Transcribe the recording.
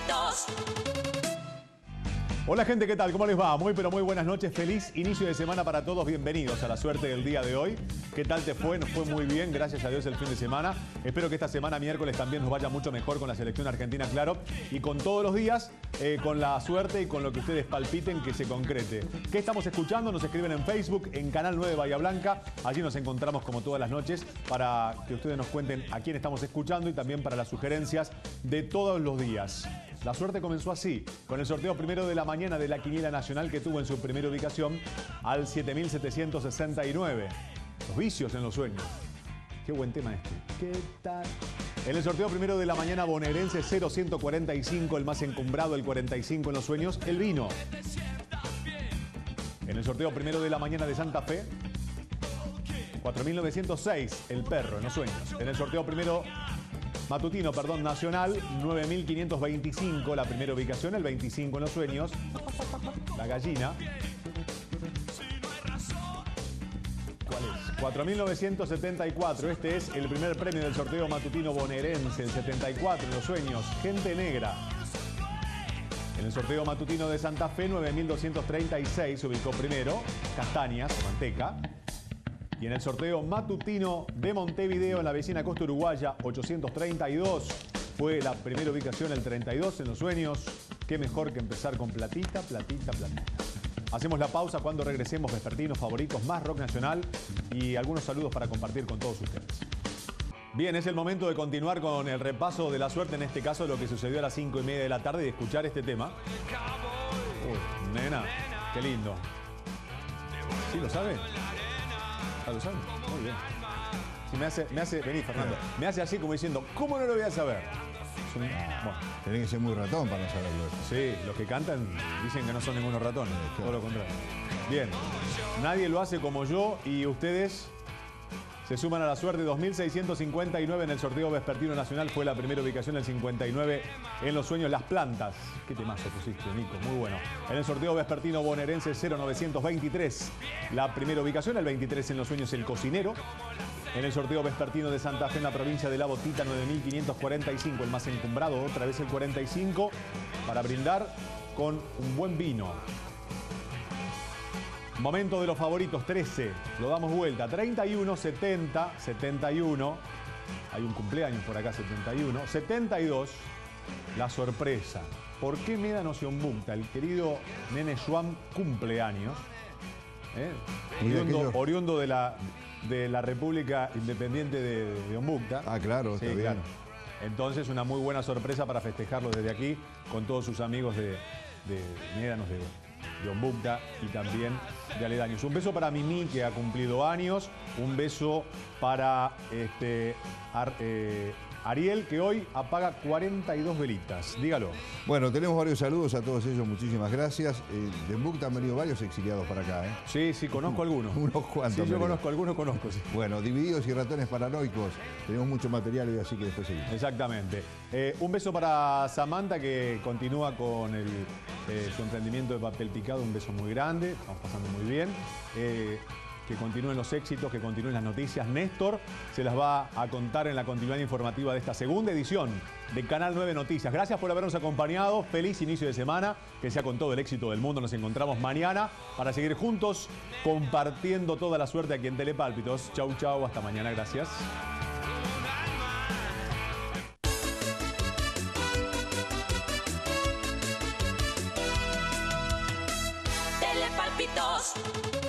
Telepálpitos. Hola gente, ¿qué tal? ¿Cómo les va? Muy pero muy buenas noches, feliz inicio de semana para todos, bienvenidos a la suerte del día de hoy. ¿Qué tal te fue? Nos fue muy bien, gracias a Dios el fin de semana. Espero que esta semana miércoles también nos vaya mucho mejor con la selección argentina, claro. Y con todos los días, con la suerte y con lo que ustedes palpiten que se concrete. ¿Qué estamos escuchando? Nos escriben en Facebook, en Canal 9 Bahía Blanca. Allí nos encontramos como todas las noches para que ustedes nos cuenten a quién estamos escuchando y también para las sugerencias de todos los días. La suerte comenzó así, con el sorteo primero de la mañana de la Quiniela Nacional que tuvo en su primera ubicación al 7769. Los vicios en los sueños. Qué buen tema este. ¿Qué tal? En el sorteo primero de la mañana bonaerense 0145, el más encumbrado, el 45 en los sueños, el vino. En el sorteo primero de la mañana de Santa Fe, 4906, el perro en los sueños. En el sorteo primero matutino, nacional, 9525, la primera ubicación, el 25 en los sueños, la gallina. ¿Cuál es? 4974, este es el primer premio del sorteo matutino bonaerense, el 74 en los sueños, gente negra. En el sorteo matutino de Santa Fe, 9236, se ubicó primero, castañas o manteca. Y en el sorteo matutino de Montevideo, en la vecina costa uruguaya, 832, fue la primera ubicación, el 32 en los sueños. Qué mejor que empezar con platita, platita, platita. Hacemos la pausa. Cuando regresemos, vespertinos favoritos, más rock nacional y algunos saludos para compartir con todos ustedes. Bien, es el momento de continuar con el repaso de la suerte, en este caso lo que sucedió a las 5:30 de la tarde, y escuchar este tema. Uy, nena, qué lindo. ¿Sí lo sabe? ¿Ah, lo sabe? Muy bien. Sí, me hace, vení Fernando, me hace así como diciendo, ¿cómo no lo voy a saber? Bueno. Tenés que ser muy ratón para no saberlo. Sí, los que cantan dicen que no son ningunos ratones, todo lo contrario. Bien, nadie lo hace como yo y ustedes se suman a la suerte. 2659 en el sorteo vespertino nacional, fue la primera ubicación, el 59 en los sueños, las plantas. Qué temazo pusiste, Nico, muy bueno. En el sorteo vespertino bonaerense 0923, la primera ubicación, el 23 en los sueños, el cocinero. En el sorteo vespertino de Santa Fe en la provincia de La Botita, 9545, el más encumbrado, otra vez el 45, para brindar con un buen vino. Momento de los favoritos, 13, lo damos vuelta, 31, 70, 71, hay un cumpleaños por acá, 71, 72, la sorpresa. ¿Por qué Médanos Ombukta? El querido Nene Schwam cumpleaños, oriundo de la República Independiente de Ombukta. Ah, claro, está bien. Claro. Entonces, una muy buena sorpresa para festejarlo desde aquí con todos sus amigos de Médanos de Ombukta y también de aledaños. Un beso para Mimi, que ha cumplido años. Un beso para Ariel, que hoy apaga 42 velitas. Dígalo. Bueno, tenemos varios saludos a todos ellos, muchísimas gracias. De Ombukta han venido varios exiliados para acá, ¿eh? Sí, conozco algunos. Unos cuantos. Sí, yo conozco algunos, sí. Bueno, Divididos y Ratones Paranoicos. Tenemos mucho material hoy, así que después seguimos. Exactamente. Un beso para Samantha, que continúa con su emprendimiento de papel picado. Un beso muy grande, estamos pasando muy bien. Que continúen los éxitos, que continúen las noticias. Néstor se las va a contar en la continuidad informativa de esta segunda edición de Canal 9 Noticias. Gracias por habernos acompañado. Feliz inicio de semana, que sea con todo el éxito del mundo. Nos encontramos mañana para seguir juntos compartiendo toda la suerte aquí en Telepálpitos. Chau, chau, hasta mañana. Gracias. Telepálpitos.